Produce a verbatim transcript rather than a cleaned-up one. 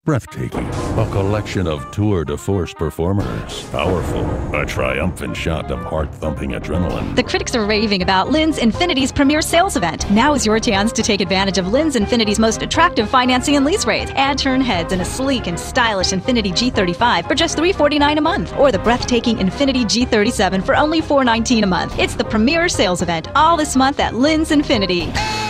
Breathtaking, a collection of tour de force performers. Powerful, a triumphant shot of heart-thumping adrenaline. The critics are raving about Lynnes Infiniti's premier sales event. Now is your chance to take advantage of Lynnes Infiniti's most attractive financing and lease rates. Add turn heads in a sleek and stylish Infiniti G thirty-five for just three hundred forty-nine dollars a month, or the breathtaking Infiniti G thirty-seven for only four hundred nineteen dollars a month. It's the premier sales event all this month at Lynnes Infiniti.